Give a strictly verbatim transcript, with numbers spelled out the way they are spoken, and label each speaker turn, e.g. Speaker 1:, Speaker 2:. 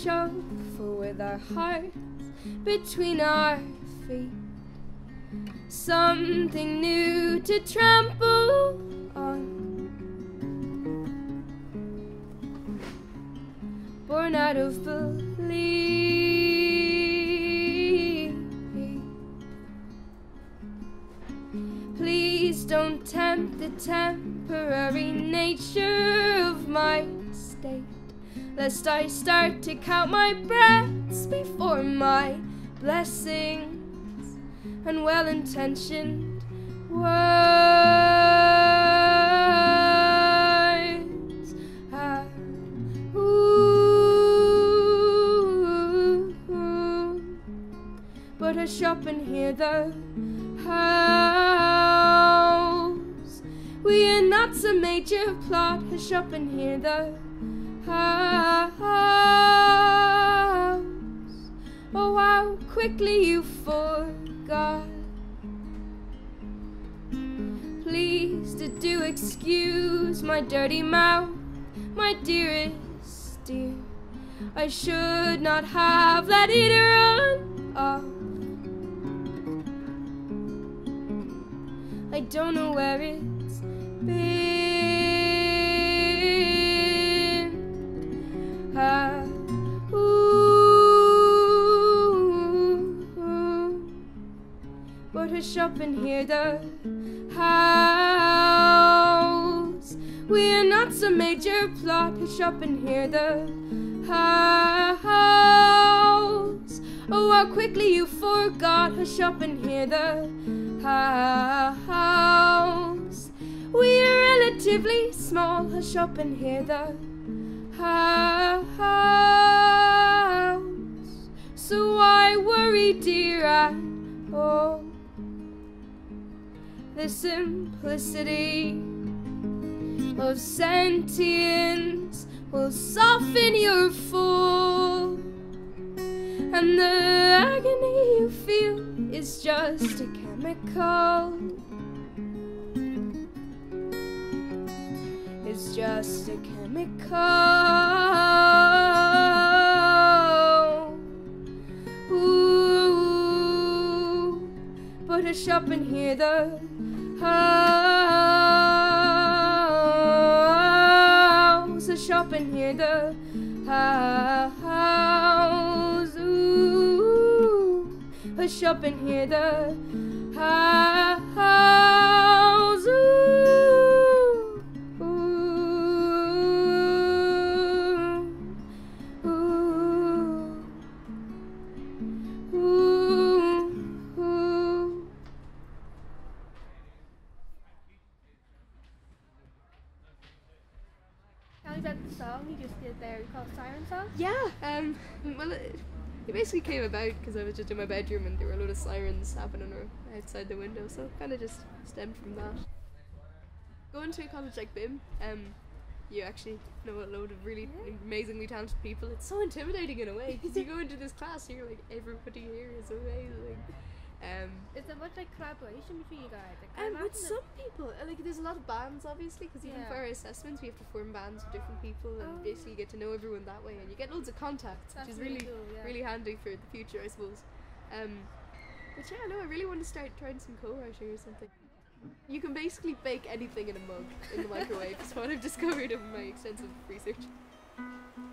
Speaker 1: shuffle with our hearts between our feet. Something new to trample on. Born out of belief. Please don't tempt the temporary nature of my state, lest I start to count my breaths before my blessings and well-intentioned words. Ah, ooh, ooh. But hush up and hear the house. We are not some major plot. Hush up and hear the house. Oh, how quickly you forgot. Please to do excuse my dirty mouth, my dearest dear. I should not have let it run off. I don't know where it's been. Ah, ooh, ooh. But hush up and hear the house. We are not some major plot. Hush up and hear the house. Oh, how quickly you forgot. Hush up and hear the house. We are relatively small. Hush up and hear the house. So why worry, dear, at all? The simplicity of sentience will soften your fall, and the agony you feel is just a chemical. It's just a chemical. Ooh, but hush up and hear the house. Hush up and hear the house. Ooh, hush up and hear the house. Ooh, ooh, ooh, ooh, ooh.
Speaker 2: Tell me about the song you just did there, called Siren Song?
Speaker 3: Yeah, um, well, it, it basically came about because I was just in my bedroom and there were a load of sirens happening outside the window, so it kind of just stemmed from that. Going to a college like B I M, um, you actually know a load of really
Speaker 2: Yeah.
Speaker 3: amazingly talented people. It's so intimidating in a way because you go into this class and you're like, everybody here is amazing. Um,
Speaker 2: Is there much like collaboration between you guys? Like, I
Speaker 3: And with
Speaker 2: imagine
Speaker 3: some people, uh, like there's a lot of bands obviously, because even
Speaker 2: Yeah.
Speaker 3: for our assessments we have to form bands with different people and
Speaker 2: Oh.
Speaker 3: basically get to know everyone that way, and you get loads of contacts,
Speaker 2: That's
Speaker 3: which is
Speaker 2: really
Speaker 3: really,
Speaker 2: cool, yeah.
Speaker 3: really handy for the future, I suppose. Um, but yeah, no, I really want to start trying some co-writing or something. You can basically bake anything in a mug in the microwave. Is what I've discovered in my extensive research.